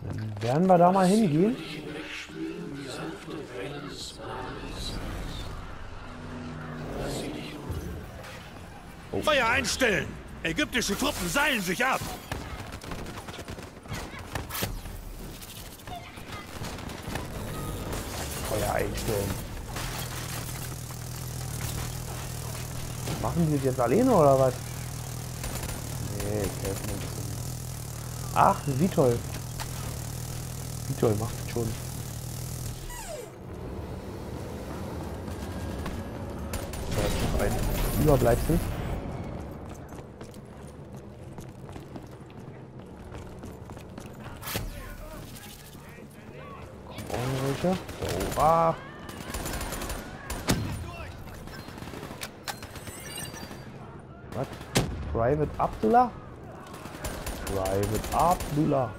Dann werden wir da mal hingehen. Oh. Feuer einstellen! Ägyptische Truppen seilen sich ab! Feuer einstellen. Machen die das jetzt alleine oder was? Nee, ich helfe mir ein bisschen. Ach, Vitol. Vitol macht es schon. So, jetzt noch ein Überbleibsel. Kommt auch noch welche. So, ah. Was? Private Abdullah? Private Abdullah.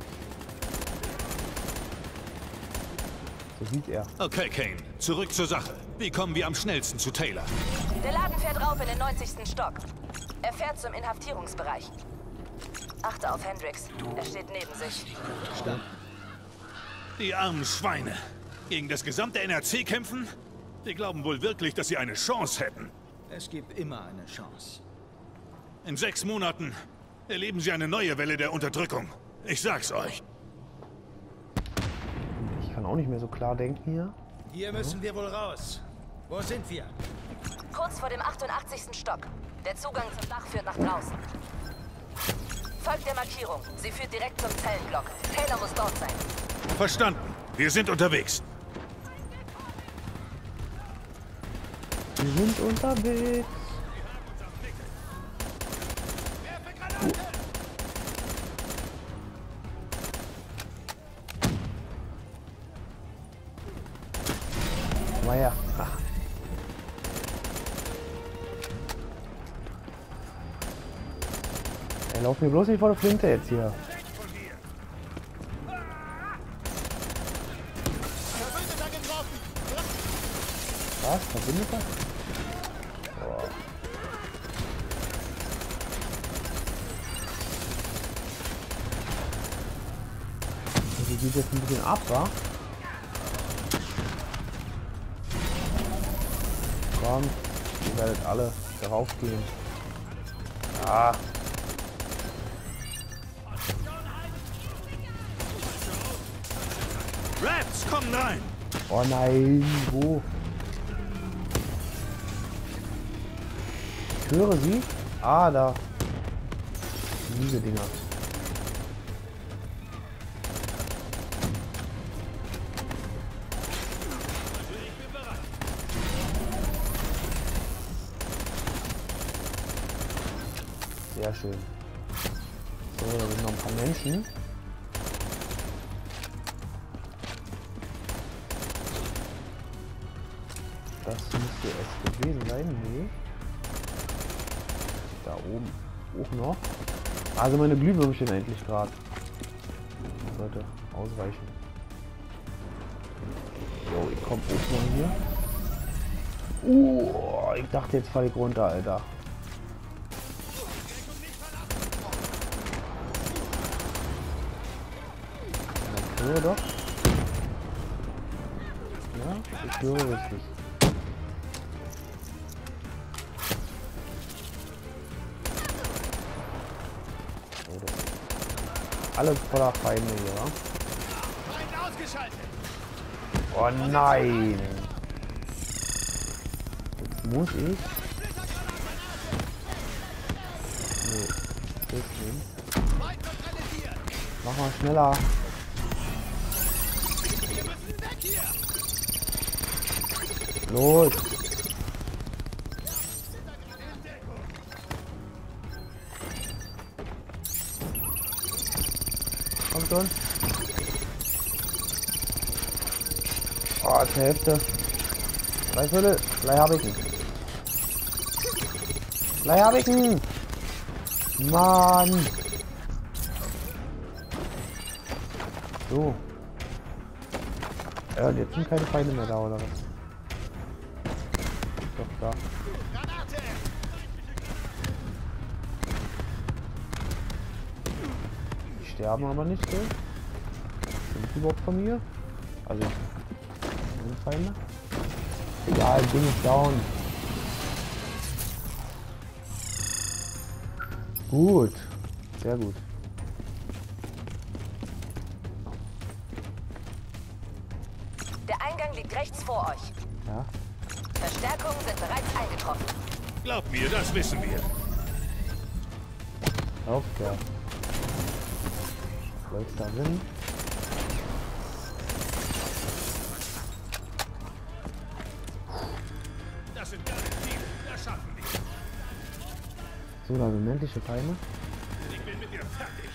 So sieht er. Okay, Kane. Zurück zur Sache. Wie kommen wir am schnellsten zu Taylor? Der Laden fährt rauf in den 90. Stock. Er fährt zum Inhaftierungsbereich. Achte auf Hendricks. Er steht neben sich. Verstanden. Die armen Schweine. Gegen das gesamte NRC kämpfen? Die glauben wohl wirklich, dass sie eine Chance hätten. Es gibt immer eine Chance. In 6 Monaten erleben sie eine neue Welle der Unterdrückung. Ich sag's euch. Ich kann auch nicht mehr so klar denken hier. Hier müssen wir wohl raus. Wo sind wir? Kurz vor dem 88. Stock. Der Zugang zum Dach führt nach draußen. Folgt der Markierung. Sie führt direkt zum Zellenblock. Taylor muss dort sein. Verstanden. Wir sind unterwegs. Wir sind unterwegs. Mal her. Ach. Ey, lauf mir bloß nicht vor der Flinte jetzt hier. Was? Verbündeter? Boah. Also geht jetzt ein bisschen ab, wa? Kommt, ihr werdet alle darauf gehen. Ah. Rats, kommen rein! Oh nein, wo? Ich höre sie. Ah, da. Diese Dinger. Sehr schön. So, da sind noch ein paar Menschen. Das müsste es gewesen sein. Nee. Da oben auch noch. Also meine Glühbirnen stehen endlich gerade. Sollte ausreichen. So, ich komme auch noch hier. Ich dachte, jetzt falle ich runter, Alter. Ich höre doch. Ja, ich höre richtig. Alles voller Feinde hier, wa? Oh nein! Jetzt muss ich. Nee, das nicht. Mach mal schneller. Los! Kommt schon. Oh, zur Hälfte. 3/4. Gleich hab ich ihn. Gleich hab ich ihn. Mann. So. Ja, und jetzt sind keine Feinde mehr da, oder was? Doch, da. Die sterben aber nicht, so. Sind die überhaupt von mir? Also, sind Feinde? Egal, Ding ist down. Gut. Sehr gut. Der Eingang liegt rechts vor euch. Ja. Verstärkungen sind bereits eingetroffen. Glaub mir, das wissen wir. Auf der. Läuft darin. Das sind deine Ziele. Das schaffen wir. So, da sind männliche Feinde. Ich bin mit dir fertig.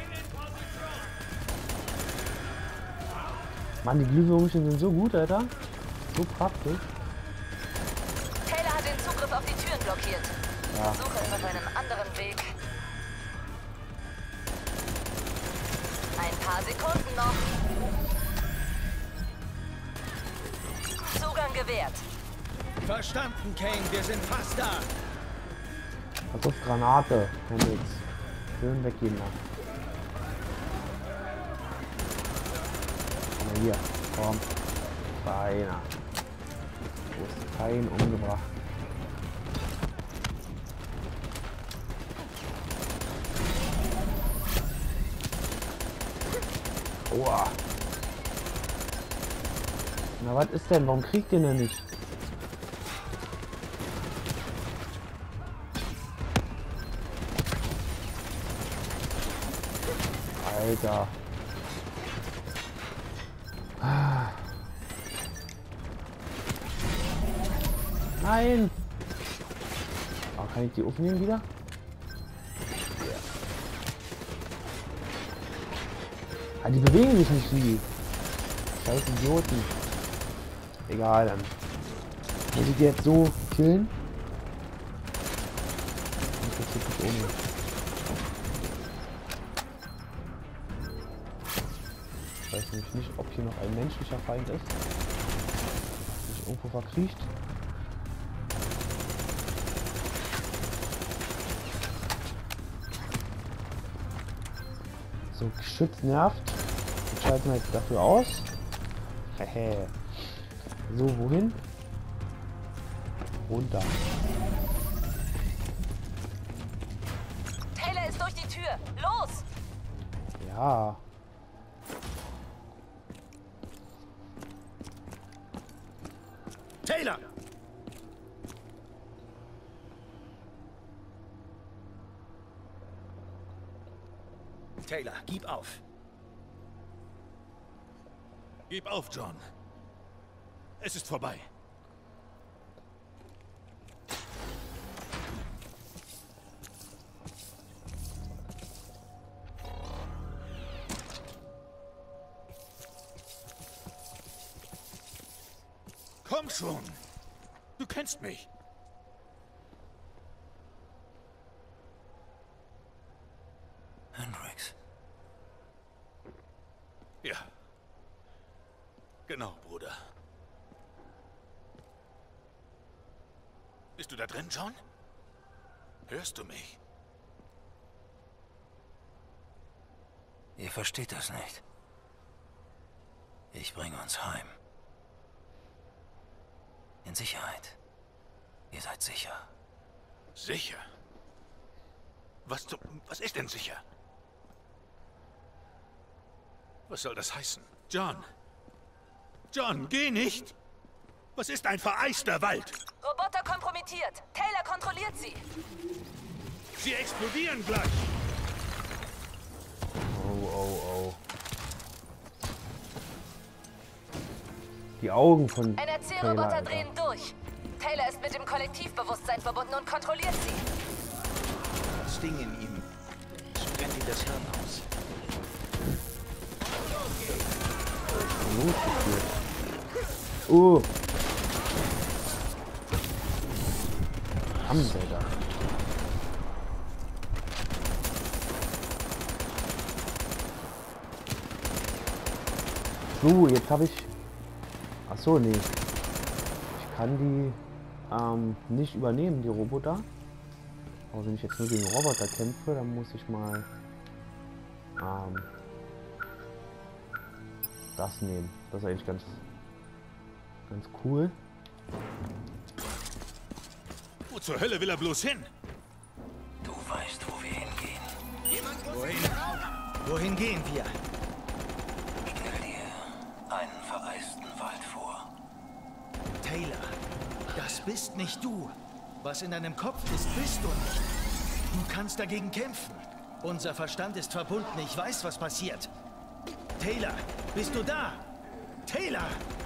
Mann, die Glühwürmchen sind so gut, Alter. So praktisch. Taylor hat den Zugriff auf die Türen blockiert. Ja. Suche es auf einem anderen Weg. Ein paar Sekunden noch. Zugang gewährt. Verstanden, Kane. Wir sind fast da. Pass auf, Granate. Komm jetzt. Schön weggehen lassen. Komm mal hier. Komm. Feiner. Du hast keinen umgebracht. Oha. Na, was ist denn? Warum kriegt ihr denn nicht? Alter. Ah. Nein! Ah, kann ich die aufnehmen wieder? Ah, die bewegen sich nicht, die scheiß Idioten. Egal, dann muss ich die jetzt so killen. Und jetzt wirklich oben. Ich weiß nämlich nicht, ob hier noch ein menschlicher Feind ist. Sich irgendwo verkriecht. So, Geschütz nervt. Das schalten wir jetzt dafür aus. Hehe. So, wohin? Runter. Taylor ist durch die Tür. Los! Ja. Taylor! Taylor, gib auf. Gib auf, John. Es ist vorbei. Komm schon. Du kennst mich. Hendricks. Ja. Genau, Bruder. Bist du da drin, John? Hörst du mich? Ihr versteht das nicht. Ich bringe uns heim. In Sicherheit. Ihr seid sicher. Sicher? Was ist denn sicher? Was soll das heißen? John! John, geh nicht! Was ist ein vereister Wald? Roboter kompromittiert. Taylor kontrolliert sie. Sie explodieren gleich! Oh, oh, oh. Die Augen von NRC-Roboter Taylor, drehen durch. Taylor ist mit dem Kollektivbewusstsein verbunden und kontrolliert sie. Das Ding in ihm brennt ihm das Hirn aus. Hamburger. So, jetzt habe ich... Ach so, nee. Ich kann die nicht übernehmen, die Roboter. Aber wenn ich jetzt nur gegen Roboter kämpfe, dann muss ich mal das nehmen. Das ist eigentlich ganz cool. Wo zur Hölle will er bloß hin? Du weißt, wo wir hingehen. Wohin gehen wir? Stell dir einen vereisten Wald vor. Taylor, das bist nicht du. Was in deinem Kopf ist, bist du nicht. Du kannst dagegen kämpfen. Unser Verstand ist verbunden. Ich weiß, was passiert. Taylor, bist du da? Taylor!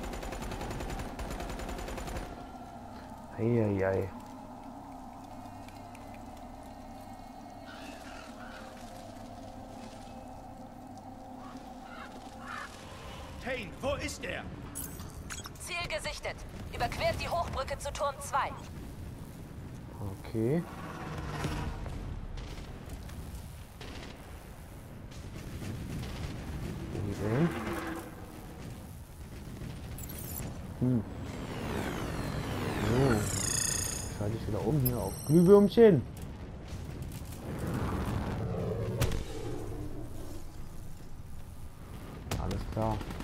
Eieiei. Kane, wo ist er? Ziel gesichtet. Überquert die Hochbrücke zu Turm 2. Okay. Wo denn? So. Schalte ich wieder um hier auf Glühwürmchen. Alles klar.